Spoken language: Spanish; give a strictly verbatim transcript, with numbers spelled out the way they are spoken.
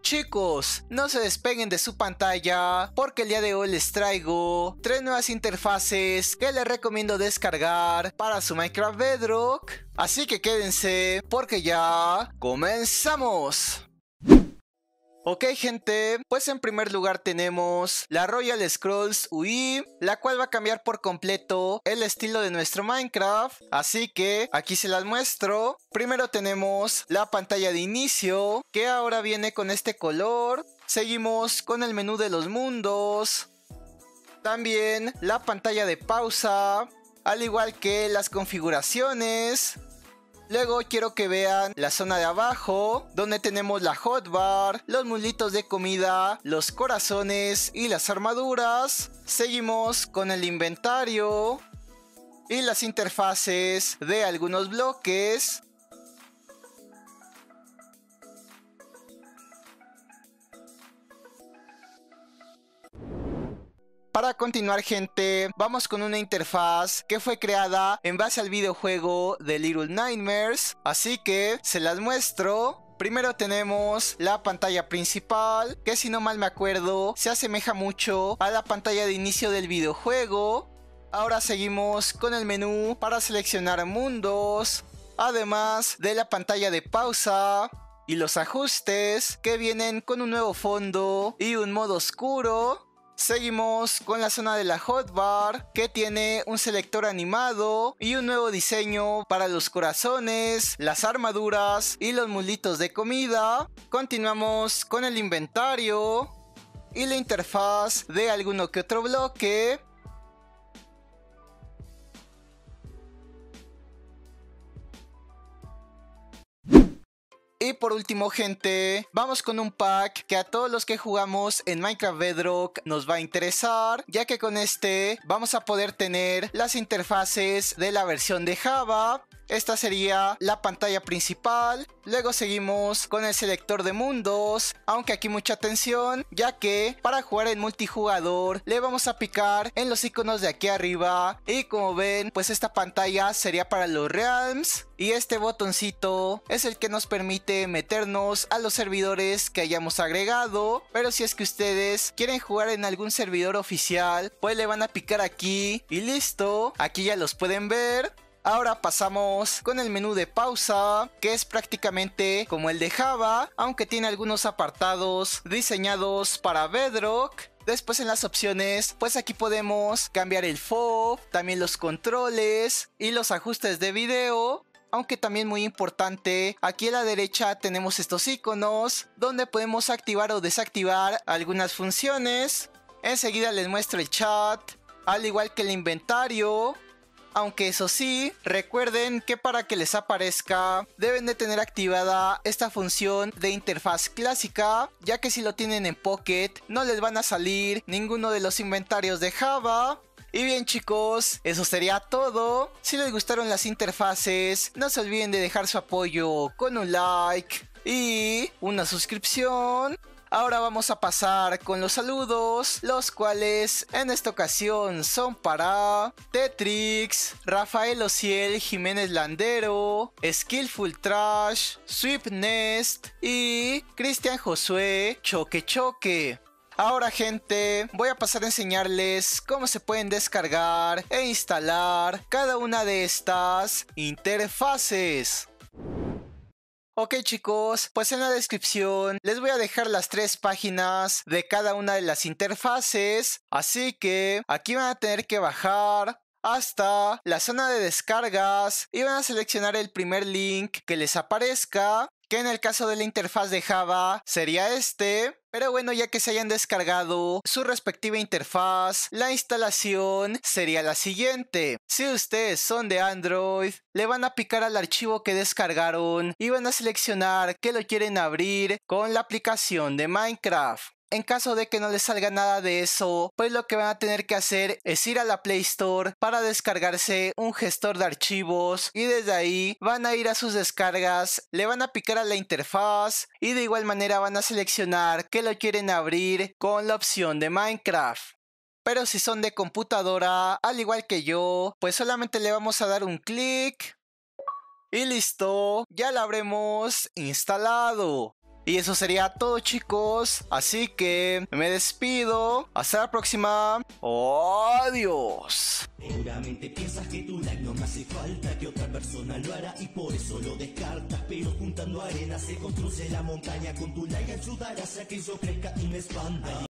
Chicos, no se despeguen de su pantalla porque el día de hoy les traigo tres nuevas interfaces que les recomiendo descargar para su Minecraft Bedrock. Así que quédense porque ya comenzamos. Ok gente, pues en primer lugar tenemos la Royal Scrolls U I, la cual va a cambiar por completo el estilo de nuestro Minecraft, así que aquí se las muestro. Primero tenemos la pantalla de inicio, que ahora viene con este color. Seguimos con el menú de los mundos, también la pantalla de pausa, al igual que las configuraciones. Luego quiero que vean la zona de abajo, donde tenemos la hotbar, los muslitos de comida, los corazones y las armaduras. Seguimos con el inventario y las interfaces de algunos bloques. Para continuar gente, vamos con una interfaz que fue creada en base al videojuego de Little Nightmares, así que se las muestro. Primero tenemos la pantalla principal, que si no mal me acuerdo se asemeja mucho a la pantalla de inicio del videojuego. Ahora seguimos con el menú para seleccionar mundos, además de la pantalla de pausa y los ajustes que vienen con un nuevo fondo y un modo oscuro. Seguimos con la zona de la hotbar, que tiene un selector animado y un nuevo diseño para los corazones, las armaduras y los muslitos de comida. Continuamos con el inventario y la interfaz de alguno que otro bloque. Y por último gente, vamos con un pack que a todos los que jugamos en Minecraft Bedrock nos va a interesar, ya que con este vamos a poder tener las interfaces de la versión de Java. Esta sería la pantalla principal. Luego seguimos con el selector de mundos, aunque aquí mucha atención, ya que para jugar en multijugador le vamos a picar en los iconos de aquí arriba. Y como ven, pues esta pantalla sería para los realms. Y este botoncito es el que nos permite meternos a los servidores que hayamos agregado. Pero si es que ustedes quieren jugar en algún servidor oficial, pues le van a picar aquí y listo. Aquí ya los pueden ver. Ahora pasamos con el menú de pausa, que es prácticamente como el de Java, aunque tiene algunos apartados diseñados para Bedrock. Después en las opciones, pues aquí podemos cambiar el F O V, también los controles y los ajustes de video. Aunque también muy importante, aquí a la derecha tenemos estos iconos donde podemos activar o desactivar algunas funciones. Enseguida les muestro el chat, al igual que el inventario. Aunque eso sí, recuerden que para que les aparezca deben de tener activada esta función de interfaz clásica, ya que si lo tienen en Pocket no les van a salir ninguno de los inventarios de Java. Y bien chicos, eso sería todo. Si les gustaron las interfaces, no se olviden de dejar su apoyo con un like y una suscripción. Ahora vamos a pasar con los saludos, los cuales en esta ocasión son para Tetrix, Rafael Ociel Jiménez Landero, Skillful Trash, Sweep Nest y Cristian Josué Choque Choque. Ahora gente, voy a pasar a enseñarles cómo se pueden descargar e instalar cada una de estas interfaces. Ok chicos, pues en la descripción les voy a dejar las tres páginas de cada una de las interfaces, así que aquí van a tener que bajar hasta la zona de descargas y van a seleccionar el primer link que les aparezca, que en el caso de la interfaz de Java sería este. Pero bueno, ya que se hayan descargado su respectiva interfaz, la instalación sería la siguiente. Si ustedes son de Android, le van a picar al archivo que descargaron y van a seleccionar que lo quieren abrir con la aplicación de Minecraft. En caso de que no les salga nada de eso, pues lo que van a tener que hacer es ir a la Play Store para descargarse un gestor de archivos y desde ahí van a ir a sus descargas, le van a picar a la interfaz y de igual manera van a seleccionar que lo quieren abrir con la opción de Minecraft. Pero si son de computadora, al igual que yo, pues solamente le vamos a dar un clic y listo, ya lo habremos instalado. Y eso sería todo, chicos. Así que me despido. Hasta la próxima. Adiós. Seguramente piensas que tu like no me hace falta, que otra persona lo hará y por eso lo descartas. Pero juntando arena se construye la montaña. Con tu like ayudarás a que yo crezca y me expanda.